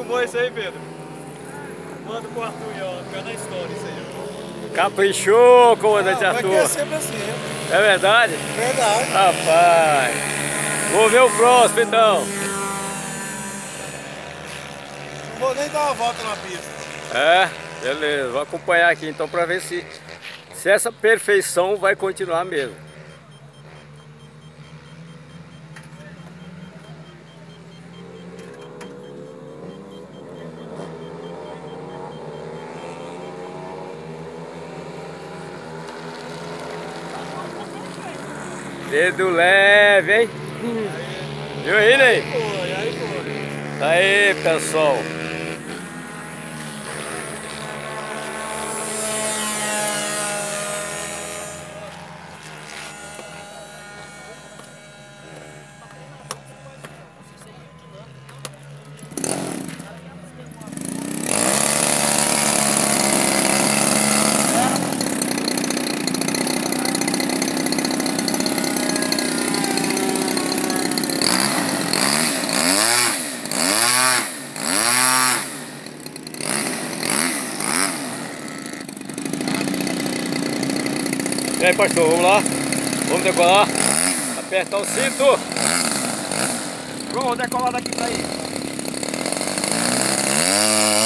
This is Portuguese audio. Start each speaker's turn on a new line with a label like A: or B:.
A: foi isso aí, Pedro? Manda pro Arthur aí, ó. Fica na história isso aí, ó.
B: Caprichou, comandante Arthur.
C: É sempre assim, né?
B: É verdade?
C: Verdade.
B: Rapaz. Vou ver o próximo então.
C: Não vou nem dar uma volta na pista.
B: É, beleza. Vou acompanhar aqui então para ver se essa perfeição vai continuar mesmo. Dedo leve, hein? Viu aí, Ney?
A: Aí foi.
B: Aí, pessoal. E aí, pastor, vamos lá? Vamos decolar? Apertar o cinto.
A: Vamos decolar daqui pra aí.